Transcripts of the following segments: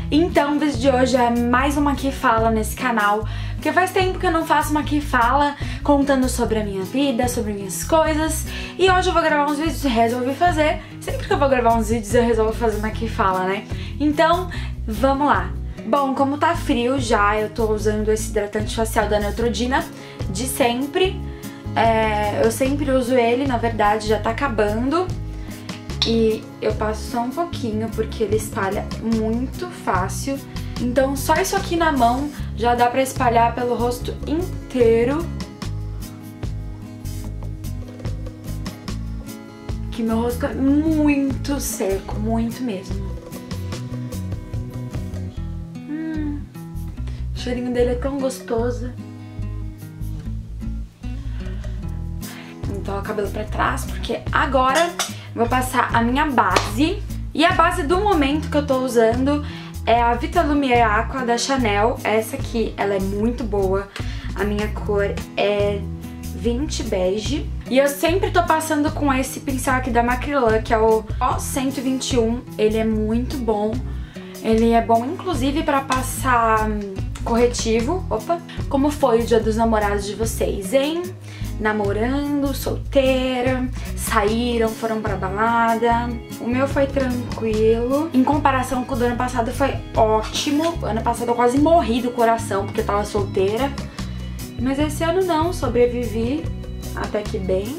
Então o vídeo de hoje é mais uma Que Fala nesse canal, porque faz tempo que eu não faço uma Que Fala contando sobre a minha vida, sobre minhas coisas. E hoje eu vou gravar uns vídeos e resolvi fazer. Sempre que eu vou gravar uns vídeos eu resolvo fazer uma Que Fala, né? Então, vamos lá. Bom, como tá frio já, eu tô usando esse hidratante facial da Neutrogena de sempre. Eu sempre uso ele, na verdade já tá acabando. E eu passo só um pouquinho porque ele espalha muito fácil. Então só isso aqui na mão já dá pra espalhar pelo rosto inteiro. Que meu rosto é muito seco, muito mesmo. O cheirinho dele é tão gostoso. Então o cabelo pra trás, porque agora vou passar a minha base. E a base do momento que eu tô usando é a Vitalumiere Aqua da Chanel. Essa aqui, ela é muito boa. A minha cor é 20 bege. E eu sempre tô passando com esse pincel aqui da Macrylan, que é o O121. Ele é muito bom. Ele é bom, inclusive, pra passar corretivo. Opa! Como foi o dia dos namorados de vocês, hein? Namorando, solteira, saíram, foram pra balada. O meu foi tranquilo. Em comparação com o do ano passado foi ótimo. Ano passado eu quase morri do coração porque eu tava solteira. Mas esse ano não, sobrevivi até que bem.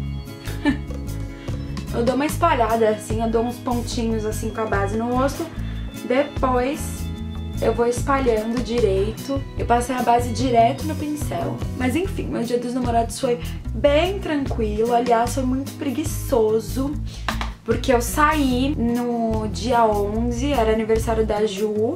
Eu dou uma espalhada assim, eu dou uns pontinhos assim com a base no rosto. Depois eu vou espalhando direito. Eu passei a base direto no pincel. Mas enfim, meu dia dos namorados foi bem tranquilo. Aliás, foi muito preguiçoso, porque eu saí no dia 11, era aniversário da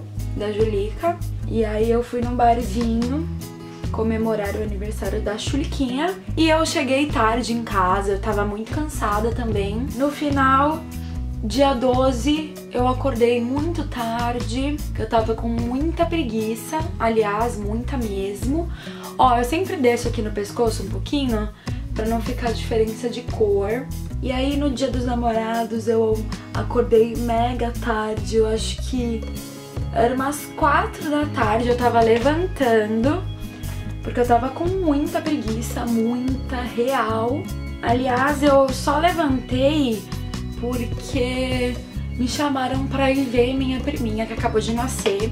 Julica. E aí eu fui num barzinho comemorar o aniversário da Chuliquinha. E eu cheguei tarde em casa, eu tava muito cansada também. No final, dia 12, eu acordei muito tarde, que eu tava com muita preguiça, aliás, muita mesmo. Ó, eu sempre desço aqui no pescoço um pouquinho, pra não ficar diferença de cor. E aí no dia dos namorados eu acordei mega tarde, eu acho que era umas 4 da tarde, eu tava levantando, porque eu tava com muita preguiça, muita real. Aliás, eu só levantei porque me chamaram pra ir ver minha priminha que acabou de nascer.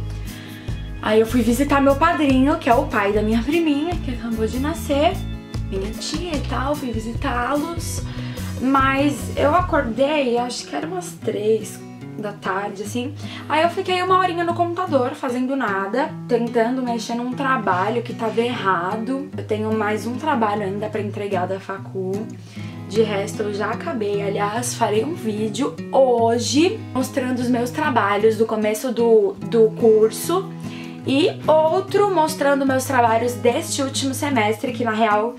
Aí eu fui visitar meu padrinho, que é o pai da minha priminha, que acabou de nascer, minha tia e tal, fui visitá-los. Mas eu acordei, acho que era umas 3 da tarde, assim. Aí eu fiquei uma horinha no computador, fazendo nada, tentando mexer num trabalho que tava errado. Eu tenho mais um trabalho ainda pra entregar da facu. De resto, eu já acabei. Aliás, farei um vídeo hoje mostrando os meus trabalhos do começo do curso e outro mostrando meus trabalhos deste último semestre, que na real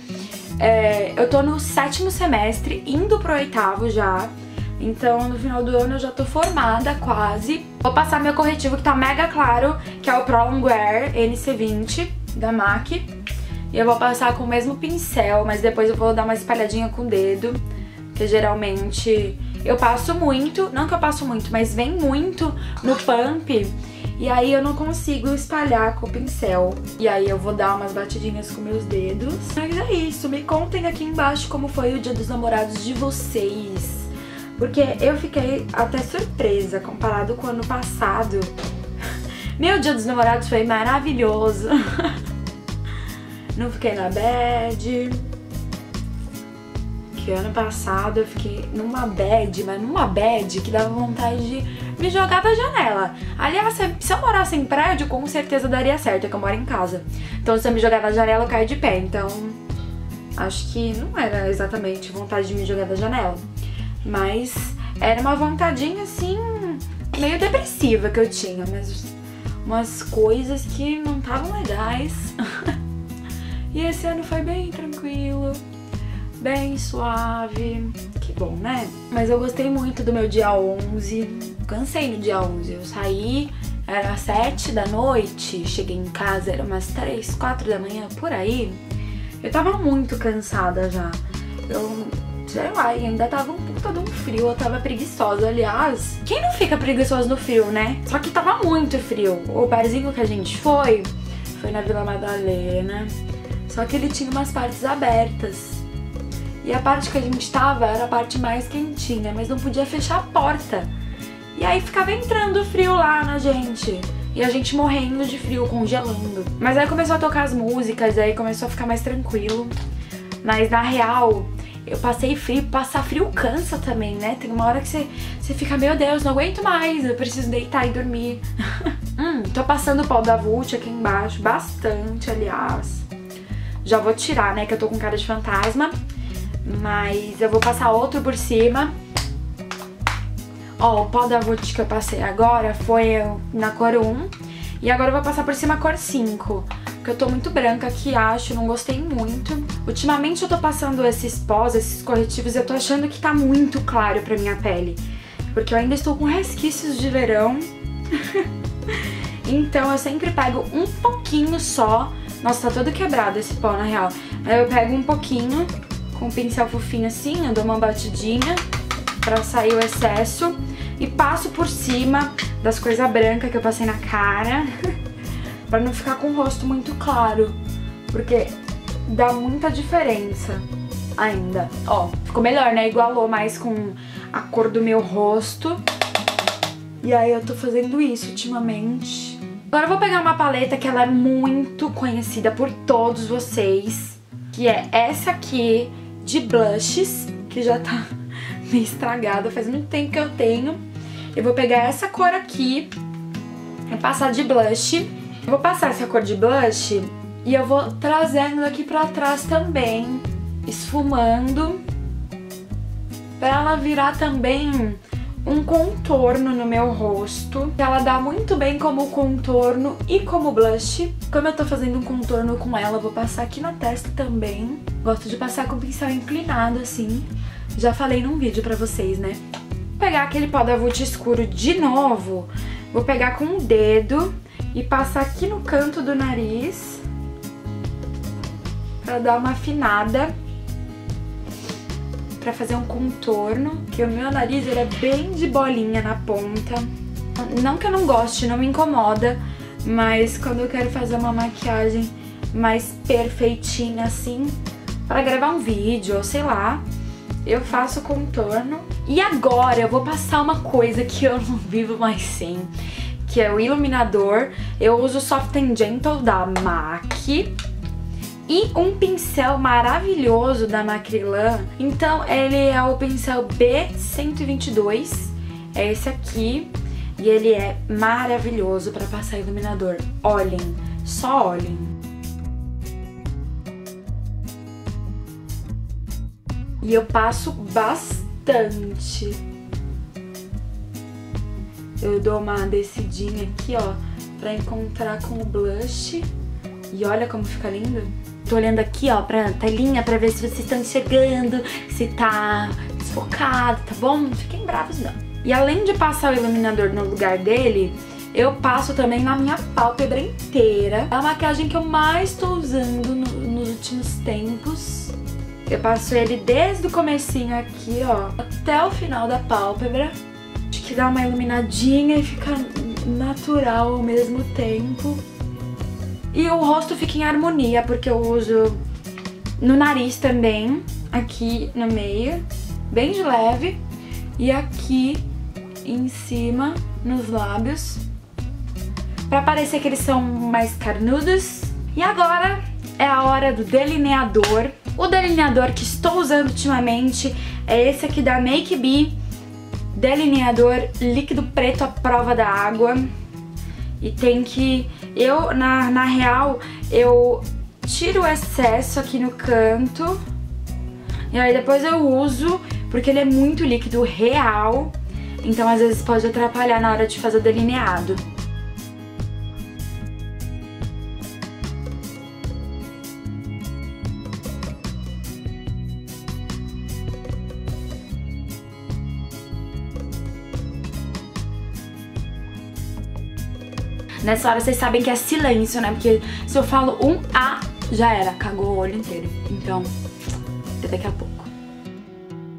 eu tô no 7º semestre, indo pro 8º já. Então, no final do ano eu já tô formada quase. Vou passar meu corretivo que tá mega claro, que é o Pro Longwear NC20 da MAC. E eu vou passar com o mesmo pincel, mas depois eu vou dar uma espalhadinha com o dedo, porque geralmente eu passo muito, não que eu passo muito, mas vem muito no pump, e aí eu não consigo espalhar com o pincel. E aí eu vou dar umas batidinhas com meus dedos. Mas é isso, me contem aqui embaixo como foi o dia dos namorados de vocês, porque eu fiquei até surpresa comparado com o ano passado. Meu dia dos namorados foi maravilhoso. Não fiquei na bad. Que ano passado eu fiquei numa bad, mas numa bad que dava vontade de me jogar da janela. Aliás, se eu morasse em prédio, com certeza daria certo, é que eu moro em casa. Então se eu me jogar da janela, eu caio de pé. Então, acho que não era exatamente vontade de me jogar da janela. Mas era uma vontadinha, assim, meio depressiva que eu tinha. Mas umas coisas que não estavam legais. E esse ano foi bem tranquilo, bem suave, que bom, né? Mas eu gostei muito do meu dia 11, cansei no dia 11, eu saí, era 7 da noite, cheguei em casa, era umas 3, 4 da manhã, por aí. Eu tava muito cansada já, sei lá, e ainda tava um puta de um frio, eu tava preguiçosa. Aliás, quem não fica preguiçoso no frio, né? Só que tava muito frio. O barzinho que a gente foi na Vila Madalena, só que ele tinha umas partes abertas. E a parte que a gente tava era a parte mais quentinha, mas não podia fechar a porta. E aí ficava entrando frio lá na gente. E a gente morrendo de frio, congelando. Mas aí começou a tocar as músicas, aí começou a ficar mais tranquilo. Mas na real, eu passei frio, passar frio cansa também, né? Tem uma hora que você fica, meu Deus, não aguento mais, eu preciso deitar e dormir. Tô passando o pó da Vult aqui embaixo, bastante, aliás. Já vou tirar, né, que eu tô com cara de fantasma. Mas eu vou passar outro por cima. Ó, o pó da Vult que eu passei agora foi na cor 1. E agora eu vou passar por cima a cor 5. Porque eu tô muito branca aqui, acho, não gostei muito. Ultimamente eu tô passando esses pós, esses corretivos, e eu tô achando que tá muito claro pra minha pele. Porque eu ainda estou com resquícios de verão. Então eu sempre pego um pouquinho só. Nossa, tá todo quebrado esse pó, na real. Aí eu pego um pouquinho com um pincel fofinho assim, eu dou uma batidinha pra sair o excesso e passo por cima das coisas brancas que eu passei na cara pra não ficar com o rosto muito claro, porque dá muita diferença ainda. Ó, ficou melhor, né? Igualou mais com a cor do meu rosto. E aí eu tô fazendo isso ultimamente. Agora eu vou pegar uma paleta que ela é muito conhecida por todos vocês, que é essa aqui de blushes, que já tá meio estragada, faz muito tempo que eu tenho. Eu vou pegar essa cor aqui e passar de blush. Eu vou passar essa cor de blush e eu vou trazendo aqui pra trás também, esfumando, pra ela virar também um contorno no meu rosto. Ela dá muito bem como contorno e como blush. Como eu tô fazendo um contorno com ela, eu vou passar aqui na testa também. Gosto de passar com o pincel inclinado assim. Já falei num vídeo pra vocês, né? Vou pegar aquele pó da Vult escuro de novo. Vou pegar com o dedo e passar aqui no canto do nariz pra dar uma afinada, pra fazer um contorno, que o meu nariz ele é bem de bolinha na ponta. Não que eu não goste, não me incomoda, mas quando eu quero fazer uma maquiagem mais perfeitinha assim, pra gravar um vídeo ou sei lá, eu faço contorno. E agora eu vou passar uma coisa que eu não vivo mais sem, que é o iluminador. Eu uso o Soft and Gentle da MAC e um pincel maravilhoso da Macrylan. Então ele é o pincel B122, é esse aqui, e ele é maravilhoso para passar iluminador. Olhem, só olhem. E eu passo bastante. Eu dou uma descidinha aqui, ó, pra encontrar com o blush. E olha como fica lindo. Tô olhando aqui, ó, pra telinha pra ver se vocês estão enxergando, se tá desfocado, tá bom? Não fiquem bravos, não. E além de passar o iluminador no lugar dele, eu passo também na minha pálpebra inteira. É a maquiagem que eu mais tô usando nos últimos tempos. Eu passo ele desde o comecinho aqui, ó, até o final da pálpebra. Acho que dá uma iluminadinha e fica natural ao mesmo tempo. E o rosto fica em harmonia, porque eu uso no nariz também, aqui no meio, bem de leve. E aqui em cima, nos lábios, pra parecer que eles são mais carnudos. E agora é a hora do delineador. O delineador que estou usando ultimamente é esse aqui da Make Be, delineador líquido preto à prova da água. E tem que... na real, eu tiro o excesso aqui no canto. E aí depois eu uso, porque ele é muito líquido real. Então às vezes pode atrapalhar na hora de fazer o delineado. Nessa hora vocês sabem que é silêncio, né? Porque se eu falo um A, já era, cagou o olho inteiro. Então, até daqui a pouco.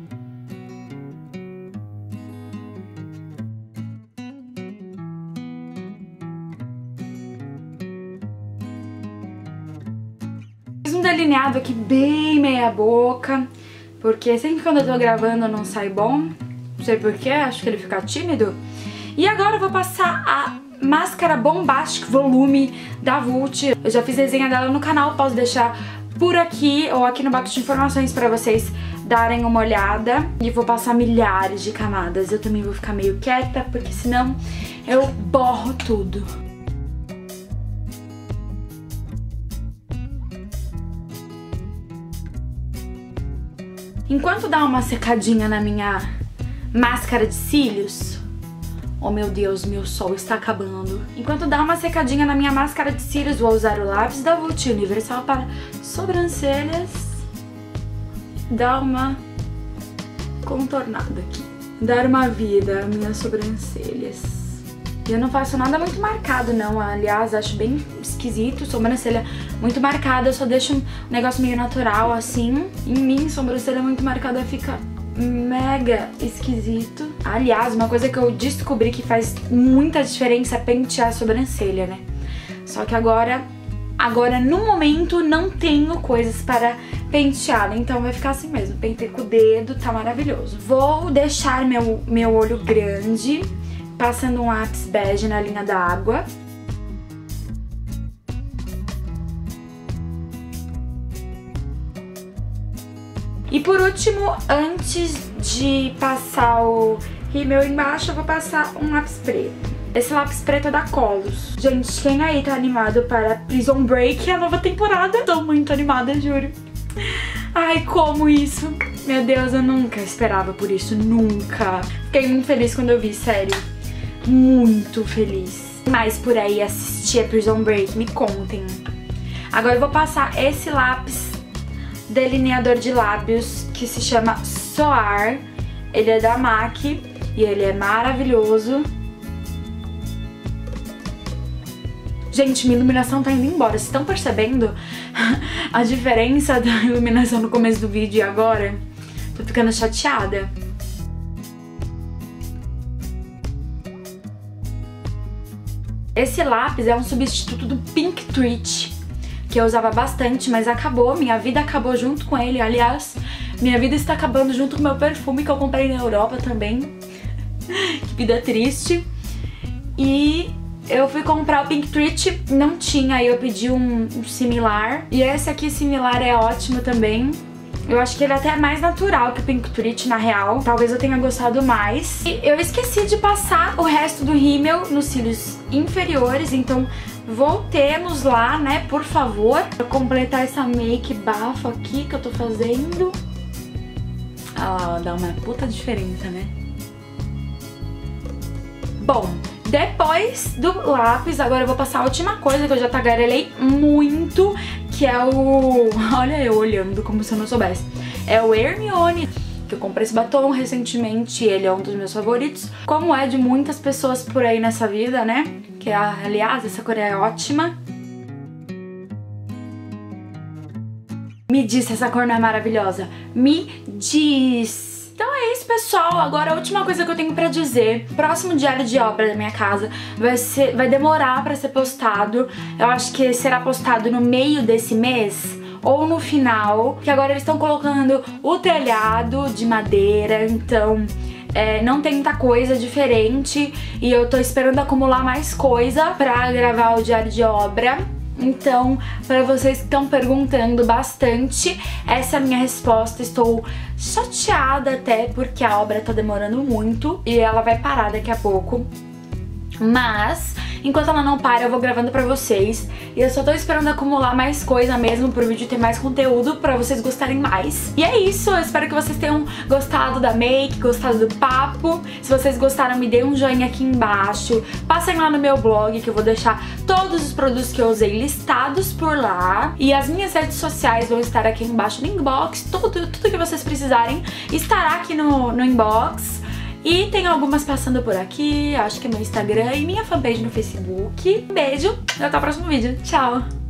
um delineado aqui bem meia boca, porque sempre quando eu tô gravando não sai bom. Não sei porquê, acho que ele fica tímido. E agora eu vou passar a máscara Bombastic Volume da Vult. Eu já fiz resenha dela no canal, posso deixar por aqui ou aqui no box de informações pra vocês darem uma olhada. E vou passar milhares de camadas. Eu também vou ficar meio quieta, porque senão eu borro tudo. Enquanto dá uma secadinha na minha máscara de cílios... Oh meu Deus, meu sol está acabando. Enquanto dá uma secadinha na minha máscara de cílios, vou usar o lápis da Vult Universal para sobrancelhas. Dar uma contornada aqui. Dar uma vida às minhas sobrancelhas. E eu não faço nada muito marcado não, aliás, acho bem esquisito, sobrancelha muito marcada, eu só deixo um negócio meio natural assim. Em mim, sobrancelha muito marcada fica mega esquisito. Aliás, uma coisa que eu descobri que faz muita diferença é pentear a sobrancelha, né? Só que agora no momento não tenho coisas para pentear, então vai ficar assim mesmo. Pentei com o dedo, tá maravilhoso. Vou deixar meu olho grande, passando um lápis bege na linha da água. E por último, antes de passar o rímel embaixo, eu vou passar um lápis preto. Esse lápis preto é da Colos. Gente, quem aí tá animado para Prison Break, a nova temporada? Tô muito animada, juro. Ai, como isso? Meu Deus, eu nunca esperava por isso, nunca. Fiquei muito feliz quando eu vi, sério. Muito feliz. Mas por aí assistir a Prison Break, me contem. Agora eu vou passar esse lápis delineador de lábios que se chama Soar. Ele é da MAC e ele é maravilhoso. Gente, minha iluminação tá indo embora. Vocês estão percebendo a diferença da iluminação no começo do vídeo e agora? Tô ficando chateada. Esse lápis é um substituto do Pink Treat, que eu usava bastante, mas acabou, minha vida acabou junto com ele. Aliás, minha vida está acabando junto com o meu perfume que eu comprei na Europa também. Que vida triste. E eu fui comprar o Pink Treat, não tinha, aí eu pedi um similar. E esse aqui similar é ótimo também. Eu acho que ele até é mais natural que o Pink Treat, na real. Talvez eu tenha gostado mais. E eu esqueci de passar o resto do rímel nos cílios inferiores, então voltemos lá, né, por favor, pra completar essa make bafo aqui que eu tô fazendo. Ah, dá uma puta diferença, né? Bom, depois do lápis, agora eu vou passar a última coisa que eu já tagarelei muito, que é o... Olha eu olhando como se eu não soubesse. É o Hermione, que eu comprei esse batom recentemente, ele é um dos meus favoritos, como é de muitas pessoas por aí nessa vida, né? Que, aliás, essa cor é ótima. Me diz se essa cor não é maravilhosa. Me diz! Então é isso, pessoal. Agora a última coisa que eu tenho pra dizer. Próximo diário de obra da minha casa vai demorar pra ser postado. Eu acho que será postado no meio desse mês ou no final, que agora eles estão colocando o telhado de madeira, então não tem muita coisa diferente e eu tô esperando acumular mais coisa pra gravar o diário de obra. Então, para vocês que estão perguntando bastante, essa é a minha resposta. Estou chateada até porque a obra tá demorando muito e ela vai parar daqui a pouco. Mas, enquanto ela não para, eu vou gravando pra vocês. E eu só tô esperando acumular mais coisa mesmo pro vídeo ter mais conteúdo pra vocês gostarem mais. E é isso, eu espero que vocês tenham gostado da make, gostado do papo. Se vocês gostaram, me dê um joinha aqui embaixo. Passem lá no meu blog, que eu vou deixar todos os produtos que eu usei listados por lá. E as minhas redes sociais vão estar aqui embaixo no inbox. Tudo que vocês precisarem estará aqui no inbox. E tem algumas passando por aqui, acho que é meu Instagram e minha fanpage no Facebook. Beijo e até o próximo vídeo. Tchau!